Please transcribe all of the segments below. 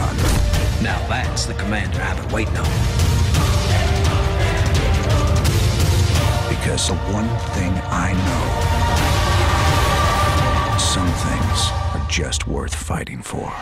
done. Now that's the commander I've been waiting on. Because the one thing I know, some things are just worth fighting for.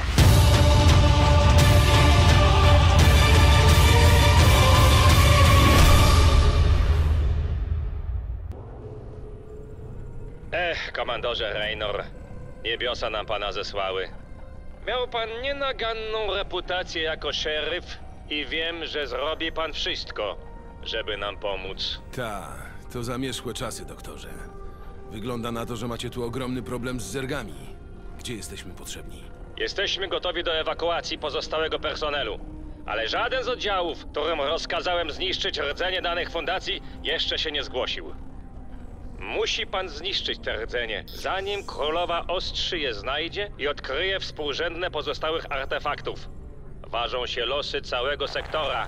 Komandorze Raynor, niebiosa nam pana zesłały. Miał pan nienaganną reputację jako szeryf i wiem, że zrobi pan wszystko, żeby nam pomóc. Tak, to zamierzchłe czasy, doktorze. Wygląda na to, że macie tu ogromny problem z zergami. Gdzie jesteśmy potrzebni? Jesteśmy gotowi do ewakuacji pozostałego personelu, ale żaden z oddziałów, którym rozkazałem zniszczyć rdzenie danych fundacji, jeszcze się nie zgłosił. Musi pan zniszczyć te rdzenie, zanim królowa ostrzy je znajdzie i odkryje współrzędne pozostałych artefaktów. Ważą się losy całego sektora.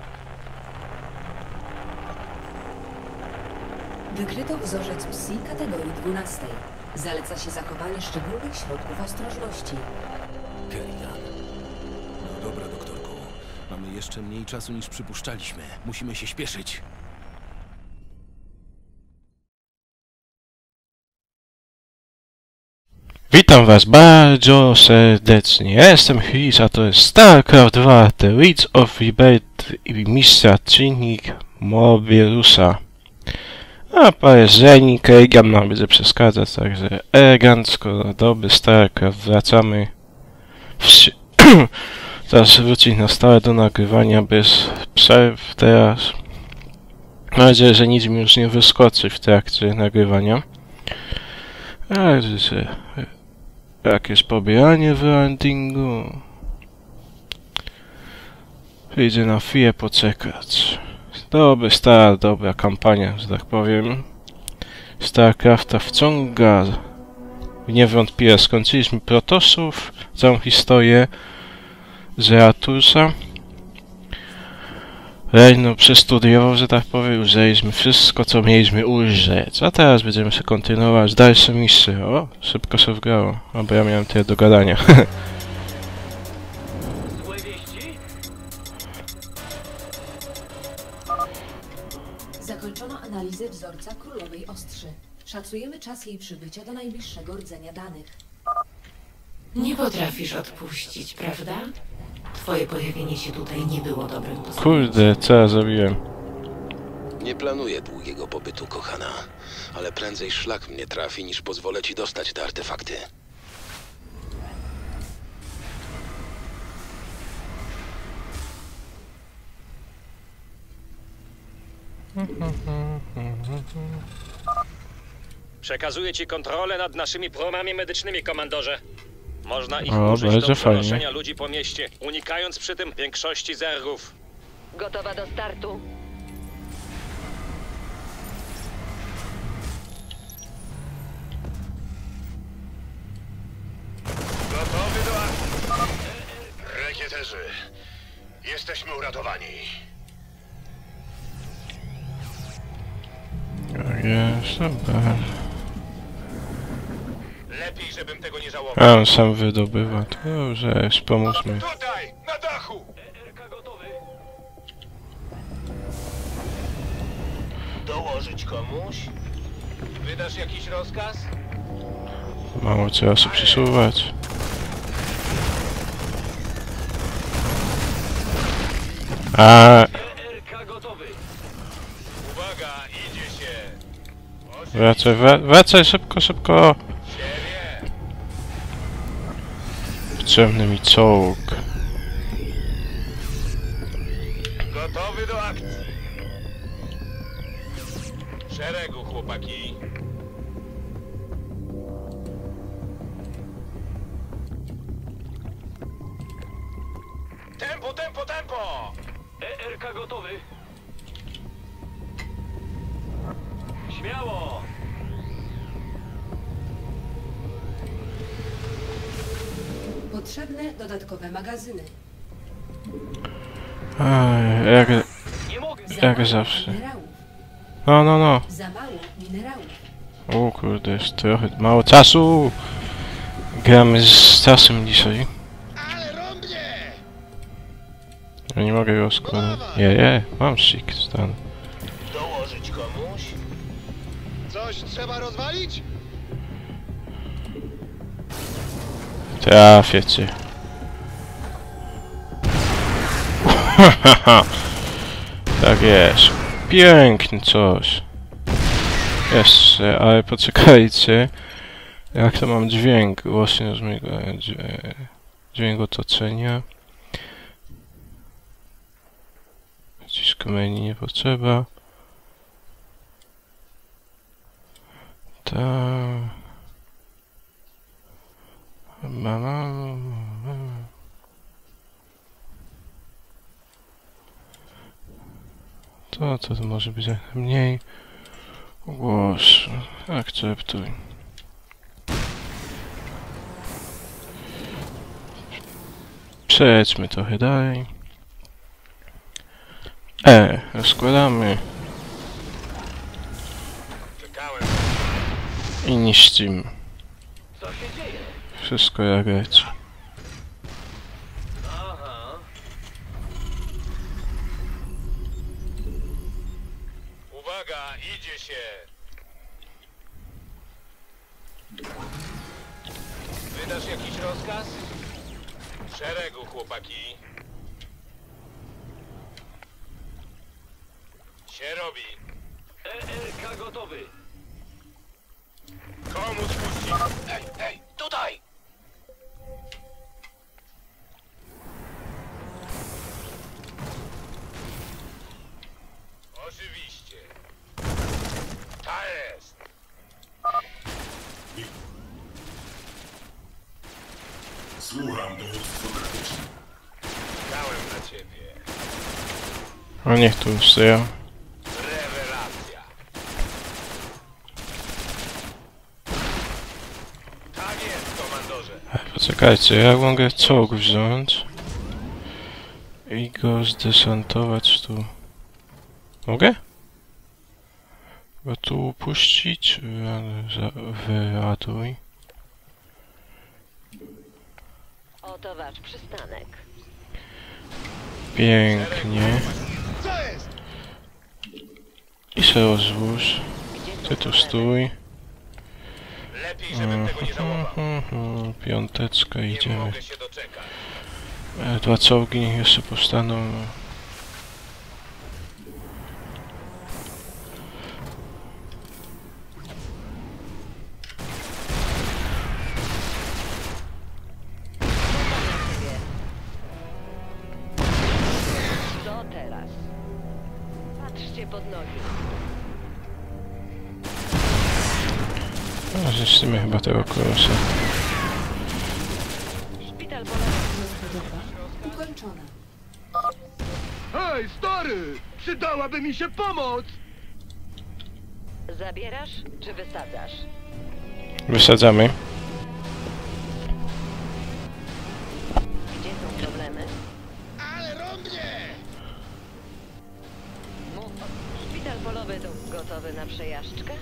Wykryto wzorzec psi kategorii 12. Zaleca się zachowanie szczególnych środków ostrożności. Kerrigan. No dobra, doktorku. Mamy jeszcze mniej czasu niż przypuszczaliśmy. Musimy się śpieszyć. Witam was bardzo serdecznie. Ja jestem Chris, a to jest StarCraft 2 The Reeds of Rebirth i mistrza czynnik Mobiusa. A parę zeni, Kerrigan nam będzie przeszkadzać, także elegancko, dobry StarCraft, wracamy. Teraz wrócić na stałe do nagrywania bez przerw teraz. Mam nadzieję, że nic mi już nie wyskoczy w trakcie nagrywania. Jakieś pobieranie w landingu. Idzie na chwilę poczekać. Dobry start, dobra kampania, że tak powiem. StarCrafta wciąga. Niewątpliwie skończyliśmy Protosów, całą historię Zeratusa. Raynor przestudiował, że tak powiem, użyliśmy wszystko, co mieliśmy użyć. A teraz będziemy się kontynuować dalsze misje. O, szybko się wgrało. O, bo ja miałem tyle do gadania. Złe wieści? Zakończono analizę wzorca królowej ostrzy. Szacujemy czas jej przybycia do najbliższego rdzenia danych. Nie potrafisz odpuścić, prawda? Twoje pojawienie się tutaj nie było dobrym posunięciem. Kurde, co ja zrobiłem? Nie planuję długiego pobytu, kochana, ale prędzej szlak mnie trafi, niż pozwolę ci dostać te artefakty. Przekazuję ci kontrolę nad naszymi promami medycznymi, komandorze. Można ich O, użyć do bardzo fajnie. przenoszenia ludzi po mieście, unikając przy tym większości zergów. Gotowa do startu. Gotowy do akcji. Rekieterzy, jesteśmy uratowani. Jest, dobra. Lepiej, żebym tego nie żałował. A on sam wydobywa. To dobrze, pomóżmy. Tutaj, na dachu! Dołożyć komuś? Wydasz jakiś rozkaz? Mało czasu przesuwać. A Uwaga, idzie się! wracaj, wracaj szybko, szybko! Siebie! Potrzebny mi czołg. Gotowy do akcji! W szeregu, chłopaki! Tempo, tempo, tempo! ERK gotowy. Śmiało! Potrzebne dodatkowe magazyny. Jak zawsze. Minerałów. No. Za mało minerałów. O kurde, jest trochę mało czasu. Gramy z czasem dzisiaj. Ale rąbnie! Ja nie mogę go składać. Je, mam sik stan. Dołożyć komuś? Coś trzeba rozwalić? Trafię cię. Tak jest. Piękny coś. Jeszcze, ale poczekajcie. Jak to mam dźwięk? Właśnie z mojego dźwięk otoczenia. Przycisk menu nie potrzeba. To może być jak najmniej. Głos. Akceptuj. Przejdźmy trochę dalej. Rozkładamy. Czekałem. I niszczymy. Co się dzieje? Wszystko jak leci. Aha. Uwaga, idzie się. Wydasz jakiś rozkaz? W szeregu, chłopaki. Się robi. ELK gotowy. Komu spuścić? Ej, tutaj! Oczywiście. Ta jest. Słucham, dowództwo taktyczne. Czekałem na ciebie. A niech tu stoją. Rewelacja. Tak jest, komandorze. Poczekajcie, ja mogę czołg wziąć i go zdesantować tu. Mogę? Go tu upuścić? Wyratuj. Oto wasz przystanek. Pięknie. Co jest? I się rozłóż. Ty tu stój. Lepiej, żebym tego nie żałował. Piąteczka, Nie idziemy. mogę się doczekać. Dwa czołgi niech jeszcze powstaną. Co teraz? Patrzcie pod nogi. Zniszczymy chyba tego kolosa. Szpital polowy. Ukończona. Hej, stary! Przydałaby mi się pomoc! Zabierasz czy wysadzasz? Wysadzamy. Gdzie są problemy? Ale rąbnie! Szpital polowy to gotowy na przejażdżkę?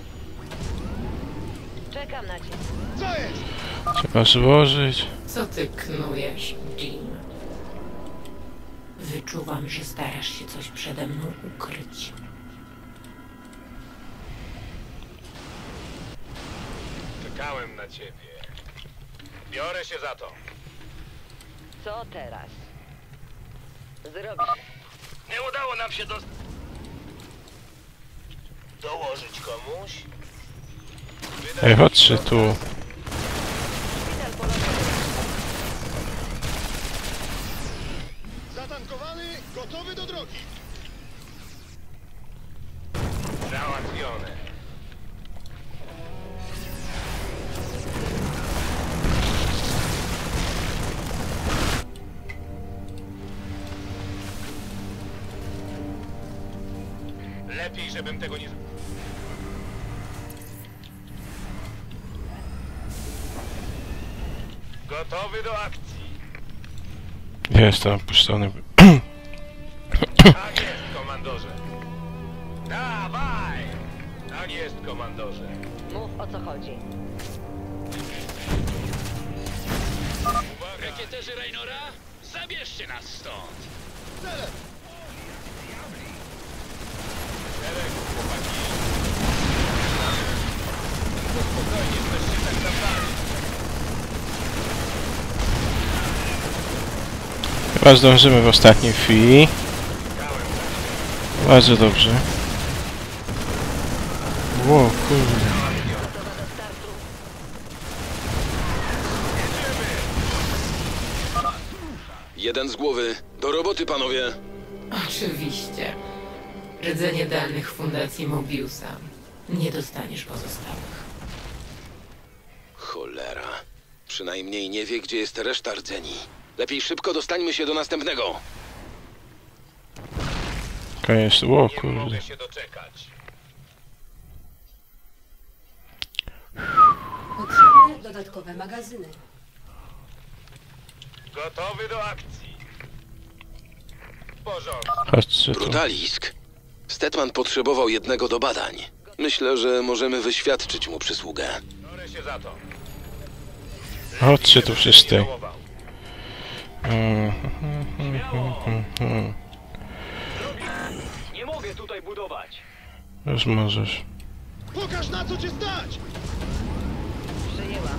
Czekam na ciebie. Co jest? Trzeba złożyć. Co ty knujesz, Jim? Wyczuwam, że starasz się coś przede mną ukryć. Czekałem na ciebie. Biorę się za to. Co teraz? Zrobisz. Nie udało nam się dołożyć komuś? Ej, chodźcie tu. Szpital polowy. Zatankowany, gotowy do drogi. Załatwione. Lepiej, żebym tego nie... Gotowy do akcji. Jestem opuszczony. Tak jest, komandorze. Dawaj! Tak jest, komandorze. Mów o co chodzi. Rekieterzy Raynora, Zabierzcie nas stąd! Celem! Szereg, chłopaki! No spokojnie, ktoś się tak zabrali. Chyba zdążymy w ostatniej chwili. Bardzo dobrze. Ło, kurde. Jeden z głowy. Do roboty, panowie. Oczywiście. Rdzenie danych Fundacji Mobiusa. Nie dostaniesz pozostałych. Cholera. Przynajmniej nie wie, gdzie jest reszta rdzeni. Lepiej szybko dostańmy się do następnego. Koniec. Ło, Nie kurde. mogę się doczekać. Potrzebne dodatkowe magazyny. Gotowy do akcji. W porządku. Chodźcie tu. Brutalisk. Stetman potrzebował jednego do badań. Myślę, że możemy wyświadczyć mu przysługę. Biorę się za to. Chodźcie tu wszyscy. Nie mogę tutaj budować. Już możesz. Pokaż, na co cię stać! Przyjęłam.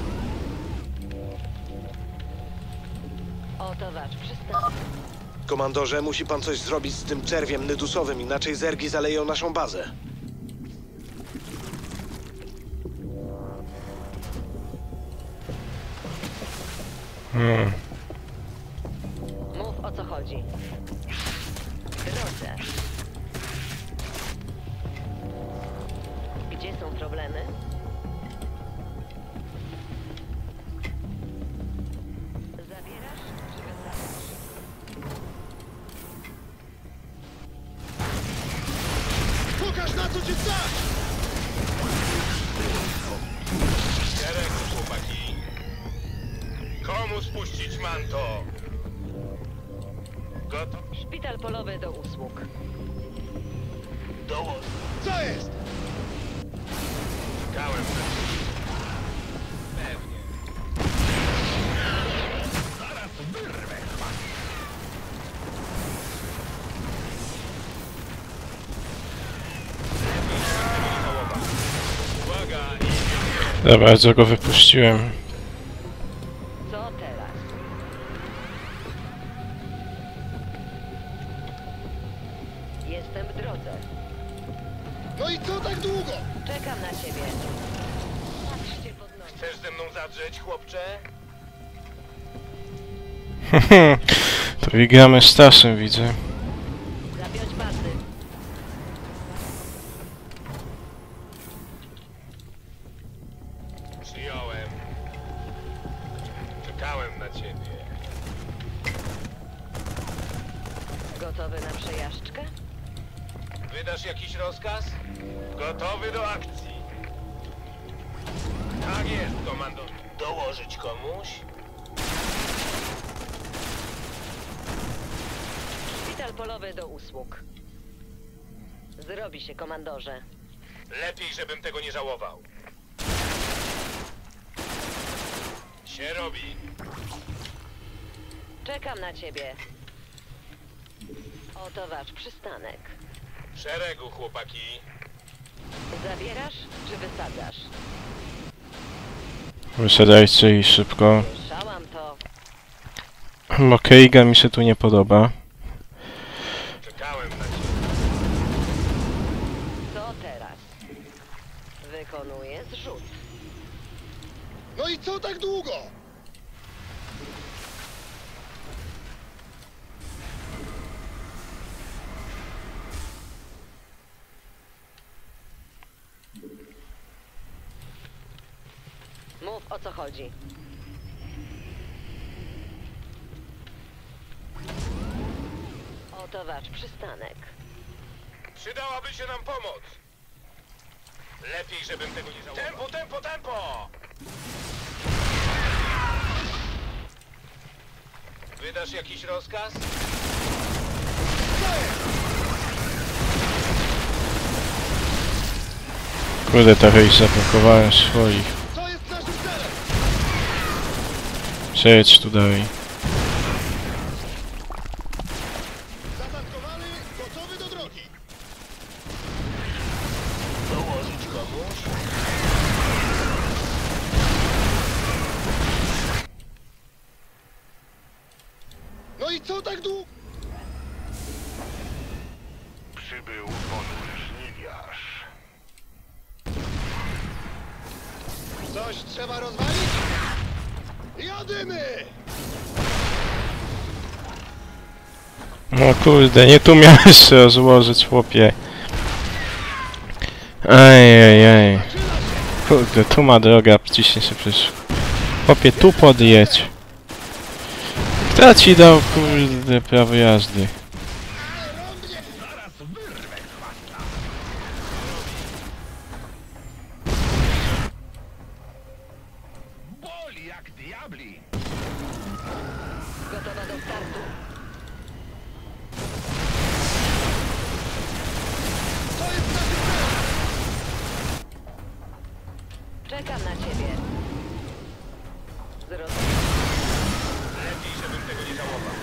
Oto wasz przystanek. Komandorze, musi pan coś zrobić z tym czerwiem nydusowym, inaczej zergi zaleją naszą bazę. Mów, o co chodzi. W drodze. Gdzie są problemy? Zabierasz czy wysadzasz? Pokaż, na co cię stać! Szereg, chłopaki. Komu spuścić manto? Gotowy? Szpital polowy do usług. Dołóż. Co jest? Czekałem na ciebie. Pewnie. Zaraz wyrwę. Uwaga! Za bardzo go wypuściłem. Co teraz? Jestem w drodze. No i co tak długo? Czekam na ciebie. Patrzcie pod nogi. Chcesz ze mną zadrzeć, chłopcze? To wygramy z Tasem, widzę. Zapiąć pasy. Przyjąłem. Czekałem na ciebie. Gotowy na przejażdżkę? Wydasz jakiś rozkaz? Gotowy do akcji. Tak jest, komando. Dołożyć komuś? Szpital polowy do usług. Zrobi się, komandorze. Lepiej, żebym tego nie żałował. Się robi. Czekam na ciebie. Oto wasz przystanek. W szeregu, chłopaki. Zabierasz czy wysadzasz? Wysadzajcie i szybko. Słyszałam to. Mokeiga mi się tu nie podoba. Czekałem na ciebie. Co teraz? Wykonuję zrzut. No i co tak długo? Mów, o co chodzi. Oto wasz przystanek. Przydałaby się nam pomoc. Lepiej, żebym tego nie żałował. Tempo, tempo, tempo! Wydasz jakiś rozkaz? Kurde, trochę ich zablokowałem swoich. Co jest naszym celem? Przejedź tu dalej. No i co tak długo? Przybył ponury żniwiarz. Coś trzeba rozwalić? Jadymy! No kurde, nie tu miałeś się rozłożyć, chłopie. Ej. Kurde, tu ma droga, przyciśnie się przecież. Chłopie, tu podjedź. Kto ci dał, kurde, prawo jazdy? Boli jak diabli. Gotowa do startu. To jest nasz cel! Czekam na ciebie. Zrozumiałem. Lepiej, żebym tego nie żałował.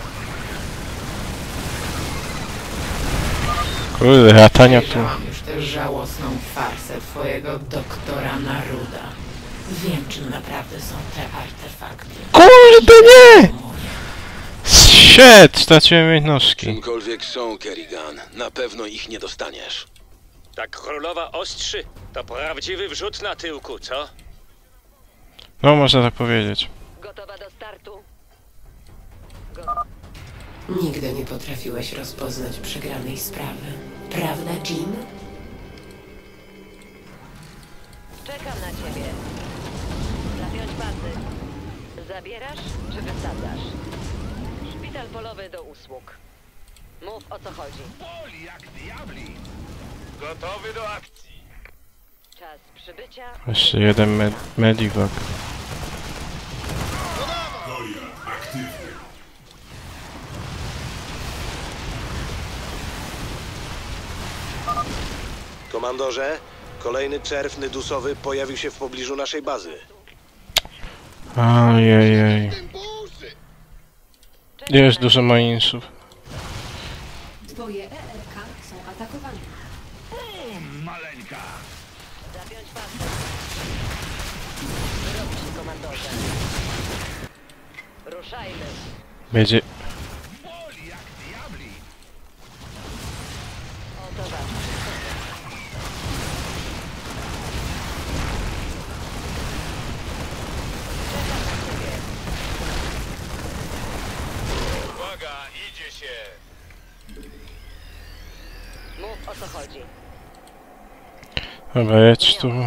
Kurde, latania tu. Przejrzałam już tę żałosną farsę twojego doktora Naruda. Wiem, czym naprawdę są te artefakty. Kurde, nie! Shit, straciłem jednostki. Czymkolwiek są, Kerrigan, na pewno ich nie dostaniesz. Tak królowa ostrzy, to prawdziwy wrzut na tyłku, co? No, można tak powiedzieć. Gotowa do startu. Nigdy nie potrafiłeś rozpoznać przegranej sprawy. Prawda, Jim? Czekam na ciebie. Zapiąć pasy. Zabierasz czy wysadzasz? Szpital polowy do usług. Mów, o co chodzi. Boli jak diabli. Gotowy do akcji. Czas przybycia. Jeszcze jeden medivac. Komandorze, kolejny czerw nydusowy pojawił się w pobliżu naszej bazy. Ajajaj. Tym po uszy! Jest dużo marinesów. Twoje ERK są atakowane. Maleńka. Zapiąć pasy. Robi się, komandorze. Ruszajmy. Będzie... Boli jak diabli. O to ważne. Czekam na ciebie. Uwaga, idzie się. Mów, o co chodzi. Dobra, jedź tu.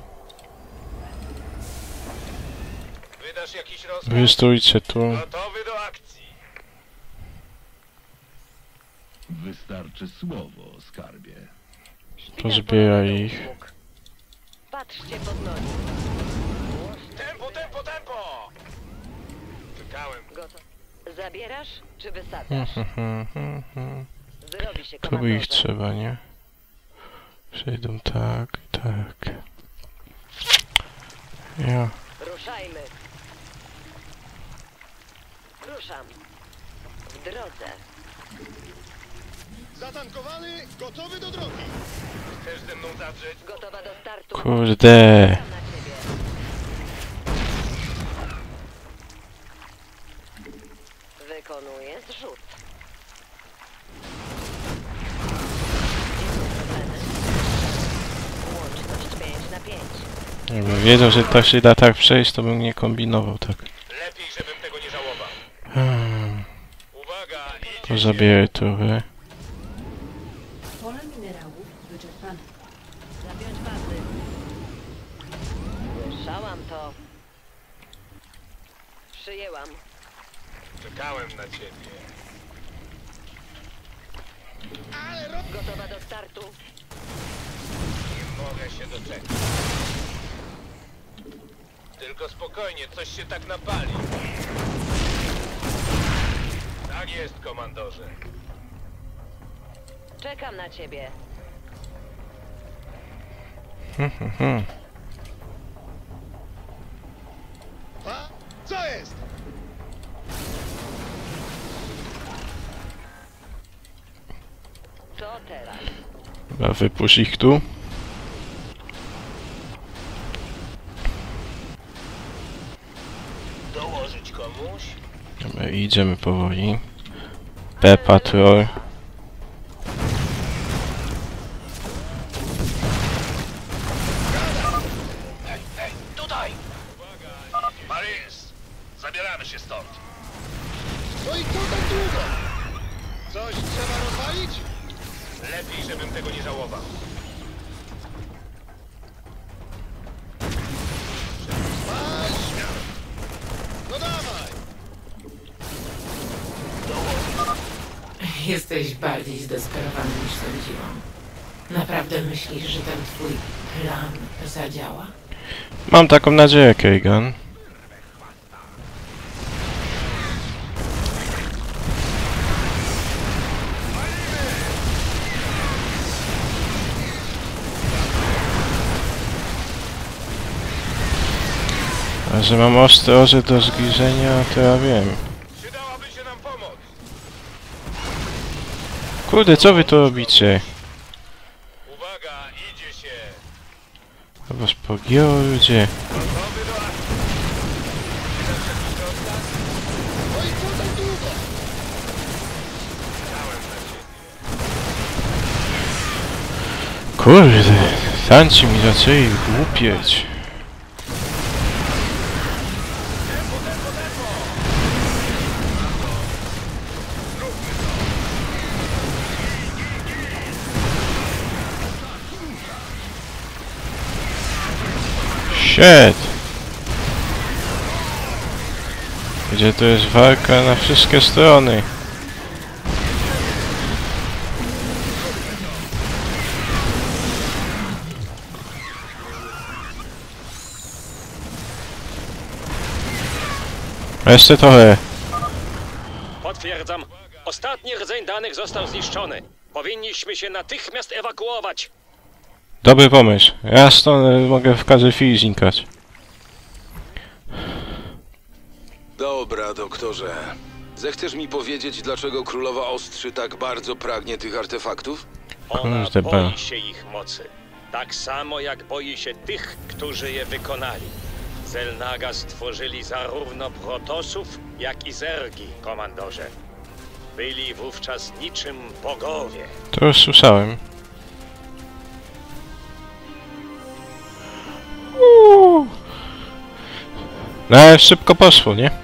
Wydasz jakiś rozkaz? Wystójcie tu. Gotowy do akcji. Wystarczy słowo, skarbie. Pozbieraj ich. Patrzcie pod nogi. Tempo, tempo, tempo! Czekałem. Gotow. Zabierasz czy wysadzasz? Zrobi się, Tu by ich komandorze. trzeba, nie? Przejdą tak, tak. Ja. Ruszajmy. Ruszam. W drodze. Zatankowany, gotowy do drogi! Chcesz ze mną zadrzeć? Gotowa do startu. Kurde. Czekam na ciebie. Wykonuję zrzut. Łączność 5 na 5. Jakbym wiedział, że tak się da tak przejść, to bym nie kombinował tak. Lepiej, żebym tego nie żałował. Uwaga, idzie Pozabieraj trochę. Pole minerałów wyczerpane. Zapiąć pasy. Słyszałam to. Przyjęłam. Czekałem na ciebie. Gotowa do startu. Nie mogę się doczekać. Tylko spokojnie, coś się tak napali. Tak jest, komandorze. Czekam na ciebie. A? Co jest? Co teraz? Chyba wypuść ich tu. Dołożyć komuś? Dobra, Idziemy powoli. P-Patrol. Tutaj! Marines! Zabieramy się stąd. No i co tak długo? Coś trzeba rozwalić? Lepiej, żebym tego nie żałował. Wal śmiało. No dawaj! Jesteś bardziej zdesperowany niż sądziłam. Naprawdę myślisz, że ten twój plan zadziała? Mam taką nadzieję, Keigan. A że mam ostre orze do zgryzienia, to ja wiem. Przydałaby się nam pomoc. Kurde, co wy tu robicie? Uwaga, idzie się. Was pogięło, ludzie. Gotowy do akcji. No i co tak długo? Kurde, tanci mi zaczęli głupieć. Shit! Gdzie to jest walka na wszystkie strony? Jeszcze trochę. Potwierdzam. Ostatni rdzeń danych został zniszczony. Powinniśmy się natychmiast ewakuować. Dobry pomysł. Ja stąd mogę w każdej chwili znikać. Dobra, doktorze. Zechcesz mi powiedzieć, dlaczego Królowa Ostrzy tak bardzo pragnie tych artefaktów? Ona Kurde, boi się ich mocy. Tak samo jak boi się tych, którzy je wykonali. Xel'Naga stworzyli zarówno Protosów, jak i Zergi, komandorze. Byli wówczas niczym bogowie. To już słyszałem. No ale szybko poszło, nie?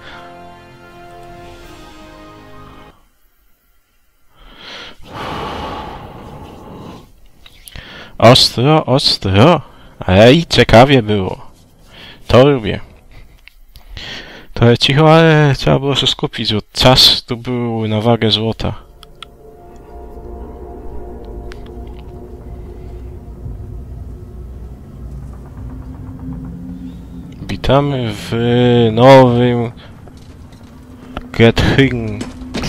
Ostro, ostro. Ej, ciekawie było. To lubię. Trochę cicho, ale trzeba było się skupić, bo czas tu był na wagę złota. Witamy w nowym Getting.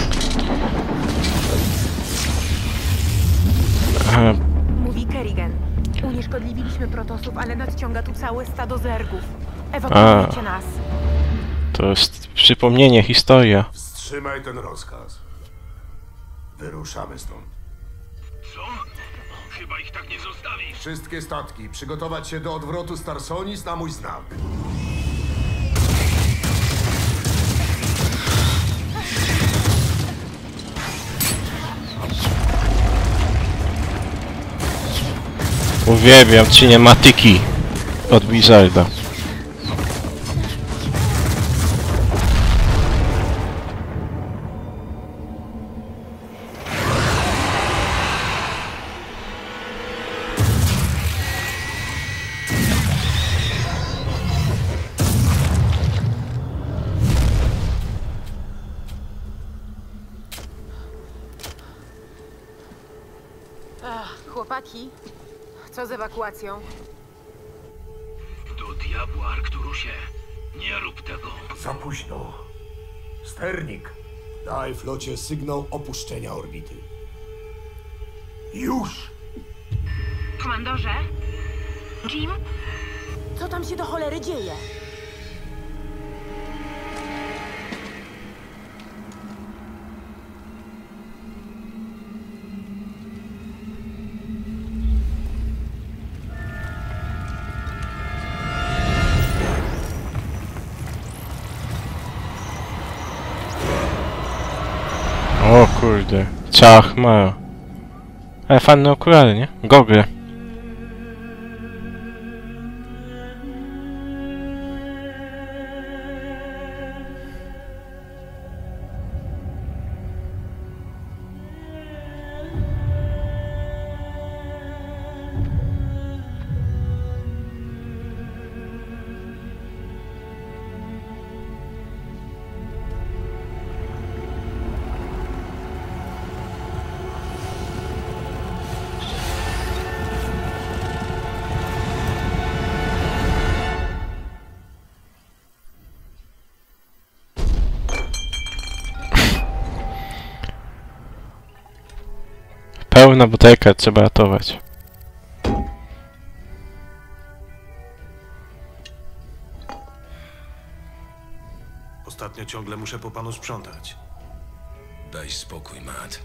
Mówi Kerrigan. Unieszkodliwiliśmy protosów, ale nadciąga tu całe stado zergów. Ewakuujcie nas. To jest przypomnienie, historia. Wstrzymaj ten rozkaz. Wyruszamy stąd. Co? Chyba ich tak nie zostawisz. Wszystkie statki przygotować się do odwrotu Starsonis na mój znak. Uwielbiam cinematyki od Blizzarda. Chłopaki, co z ewakuacją? Do diabła, Arcturusie. Nie rób tego. Za późno. Sternik, daj flocie sygnał opuszczenia orbity. Już! Komandorze? Jim? Co tam się do cholery dzieje? O kurde, cała chmara. Ale fajne okulary, nie? Gogle. Pełna butelka, trzeba ratować. Ostatnio ciągle muszę po panu sprzątać. Daj spokój, Matt.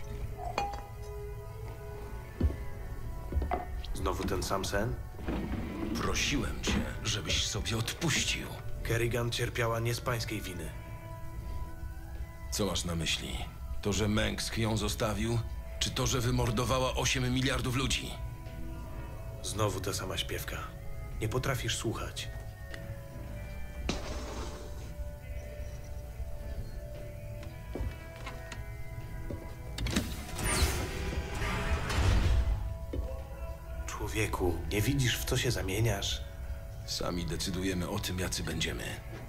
Znowu ten sam sen? Prosiłem cię, żebyś sobie odpuścił. Kerrigan cierpiała nie z pańskiej winy. Co masz na myśli? To, że Mengsk ją zostawił? Czy to, że wymordowała 8 miliardów ludzi? Znowu ta sama śpiewka. Nie potrafisz słuchać. Człowieku, nie widzisz, w co się zamieniasz? Sami decydujemy o tym, jacy będziemy.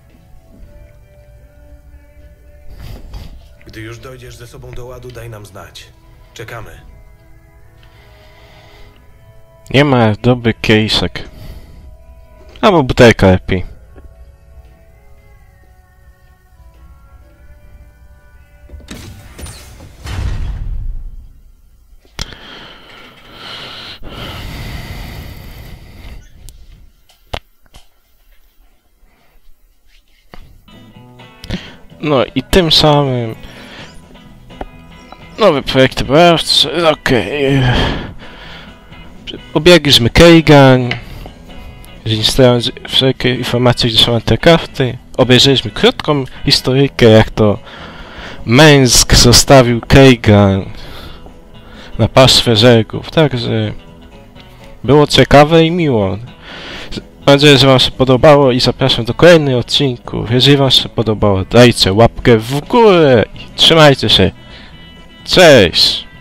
Gdy już dojdziesz ze sobą do ładu, daj nam znać. Czekamy. Nie ma dobry kieliszek. Albo butelka lepiej. No i tym samym nowy projekt wyborczy. Okej. Obiegliśmy Kerrigan. Rejestrując wszelkie informacje, gdzie są antykrafty. Obejrzeliśmy krótką historyjkę, jak to Mengsk zostawił Kerrigan na pastwę zergów. Także było ciekawe i miło. Mam nadzieję, że wam się podobało i zapraszam do kolejnych odcinków. Jeżeli wam się podobało, dajcie łapkę w górę i trzymajcie się. Cześć!